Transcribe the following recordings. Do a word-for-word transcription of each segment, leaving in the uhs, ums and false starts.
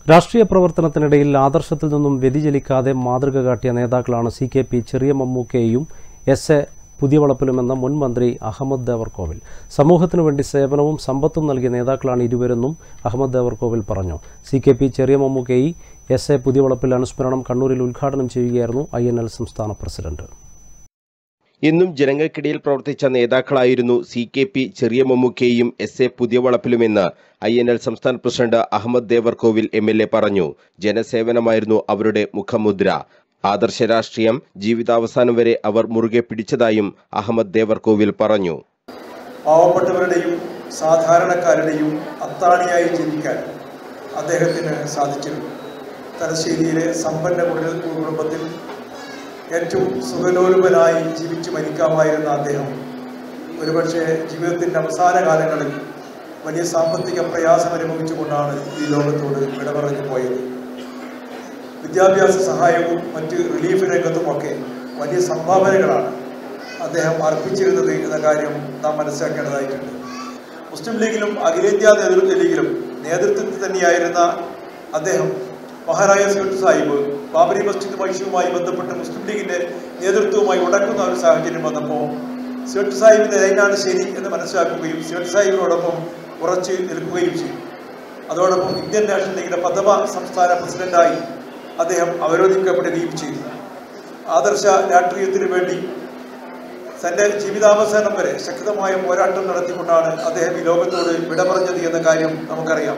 രാഷ്ട്രീയ പ്രവർത്തനത്തിനിടയിൽ ആദർശത്തിൽ നിന്നും വ്യതിചലിക്കാതെ മാതൃക കാട്ടിയ നേതാക്കളാണ് സി കെ പി ചെറിയ മമ്മൂക്കയും എസ് എ പുതിയവളപ്പിലുമെന്ന മുൻ മന്ത്രി അഹമ്മദ് ദേവർകോവിൽ. സമൂഹത്തിനു വേണ്ടി സേവനവും സമ്പത്തും നൽകിയ നേതാക്കളാണ് ഇരുവരെന്നും അഹമ്മദ് ദേവർകോവിൽ പറഞ്ഞു. സി കെ പി ചെറിയ മമ്മൂക്കയെ എസ് എ പുതിയവളപ്പിൽ അനുസ്മരണം കണ്ണൂരിൽ ഉദ്ഘാടനം ചെയ്യുകയായിരുന്നു ഐ എൻ എൽ സംസ്ഥാന പ്രസിഡന്റ്. എന്നും ജനങ്ങൾക്കിടയിൽ പ്രവർത്തിച്ച നേതാക്കളായിരുന്നു സി കെ പി ചെറിയ മമ്മൂക്കയും എസ് എ പുതിയവളപ്പിലുമെന്ന് ഐ എൻ എൽ സംസ്ഥാന president Ahammad Devarkovil M L A പറഞ്ഞു. ജനസേവനമായിരുന്നു അവരുടെ മുഖമുദ്ര. ആദർശ രാഷ്ട്രീയം ജീവിതാവസാനം വരെ അവർ മുറുകെ പിടിച്ചതായും അഹമ്മദ് ദേവർകോവിൽ പറഞ്ഞു. പാവപ്പെട്ടവരുടെയും സാധാരണക്കാരുടെയും അത്താണിയായി ജീവിക്കാൻ അദ്ദേഹത്തിന് സാധിച്ചിരുന്നു. തലശ്ശേരിയിലെ സമ്പന്ന കുടുംബത്തിൽ ഏറ്റവും സുഖലോലുപനായി ജീവിച്ചു മരിക്കാമായിരുന്ന അദ്ദേഹം ഒരുപക്ഷെ ജീവിതത്തിൻ്റെ അവസാന കാലങ്ങളിൽ വലിയ സാമ്പത്തിക പ്രയാസം അനുഭവിച്ചുകൊണ്ടാണ് ഈ ലോകത്തോട് വിട പറഞ്ഞു പോയത്. വിദ്യാഭ്യാസ സഹായവും മറ്റ് റിലീഫ് രംഗത്തുമൊക്കെ വലിയ സംഭാവനകളാണ് അദ്ദേഹം അർപ്പിച്ചിരുന്നത് എന്ന കാര്യം നാം മനസ്സിലാക്കേണ്ടതായിട്ടുണ്ട്. മുസ്ലിം ലീഗിലും അഖിലേന്ത്യാ നേതൃത്വ ലീഗിലും നേതൃത്വത്തിൽ തന്നെയായിരുന്ന അദ്ദേഹം മഹാരായ സേഠ് സാഹിബ് ബാബരി മസ്ജിദ് ഇഷ്യൂവുമായി ബന്ധപ്പെട്ട് മുസ്ലിം ലീഗിന്റെ നേതൃത്വവുമായി ഉടക്കുന്ന ഒരു സാഹചര്യം വന്നപ്പോൾ സേഠ് സാഹിബിന്റെ ലൈനാണ് ശരി എന്ന് മനസ്സിലാക്കുകയും സേഠ് സാഹിബിനോടൊപ്പം ഉറച്ചു നിൽക്കുകയും ചെയ്തു. അതോടൊപ്പം ഇന്ത്യൻ നാഷണൽ ലീഗിന്റെ പ്രഥമ സംസ്ഥാന പ്രസിഡന്റായി അദ്ദേഹം അവരോധിക്കപ്പെടുകയും ചെയ്തു. ആദർശ രാഷ്ട്രീയത്തിനു വേണ്ടി തന്റെ ജീവിതാവസാനം വരെ ശക്തമായ പോരാട്ടം നടത്തിക്കൊണ്ടാണ് അദ്ദേഹം ഈ ലോകത്തോട് വിട പറഞ്ഞത് എന്ന കാര്യം നമുക്കറിയാം.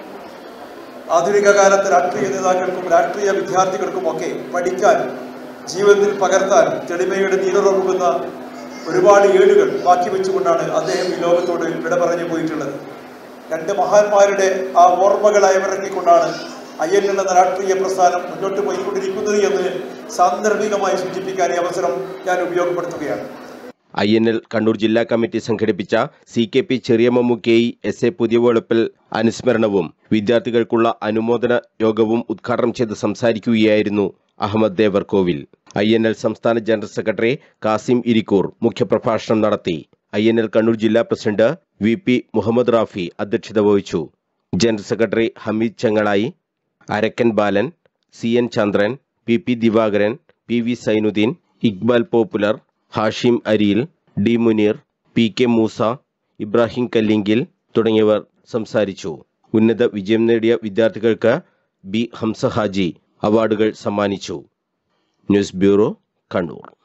ആധുനിക കാലത്ത് രാഷ്ട്രീയ നേതാക്കൾക്കും രാഷ്ട്രീയ വിദ്യാർത്ഥികൾക്കുമൊക്കെ പഠിക്കാൻ, ജീവിതത്തിൽ പകർത്താൻ തെളിമയുടെ നീരുറങ്ങുന്ന ഒരുപാട് ഏടുകൾ ബാക്കി വെച്ചുകൊണ്ടാണ് അദ്ദേഹം ഈ ലോകത്തോട് വിട പറഞ്ഞു പോയിട്ടുള്ളത്. രണ്ട് മഹാന്മാരുടെ ആ ഓർമ്മകളെ അയവിറക്കിക്കൊണ്ടാണ് ഐ എൻ എൽ എന്ന രാഷ്ട്രീയ പ്രസ്ഥാനം മുന്നോട്ട് പോയിക്കൊണ്ടിരിക്കുന്നത് എന്ന് സാന്ദർഭികമായി സൂചിപ്പിക്കാൻ ഈ അവസരം ഞാൻ ഉപയോഗപ്പെടുത്തുകയാണ്. ഐ എൻ എൽ കണ്ണൂർ ജില്ലാ കമ്മിറ്റി സംഘടിപ്പിച്ച സി കെ പി ചെറിയ മമ്മൂക്കയെ എസ് എ പുതിയവളപ്പിൽ അനുസ്മരണവും വിദ്യാർത്ഥികൾക്കുള്ള അനുമോദന യോഗവും ഉദ്ഘാടനം ചെയ്ത് സംസാരിക്കുകയായിരുന്നു Ahammad Devarkovil. I N L സംസ്ഥാന ജനറൽ സെക്രട്ടറി കാസിം ഇരിക്കൂർ മുഖ്യപ്രഭാഷണം നടത്തി. ഐ എൻ എൽ കണ്ണൂർ ജില്ലാ president V P Muhammad Rafi അധ്യക്ഷത വഹിച്ചു. General secretary Hameed Chengalayi, Arakkan Balan, C N Chandran, P P Divakaran, P V Sainudheen, Iqbal popular, Hashim Ariyil, D Muneer, P K Moosa, Ibrahim Kallingal തുടങ്ങിയവർ സംസാരിച്ചു. ഉന്നത വിജയം നേടിയ വിദ്യാർത്ഥികൾക്ക് ബി ഹംസ ഹാജി അവാർഡുകൾ സമ്മാനിച്ചു. News bureau, Kannur.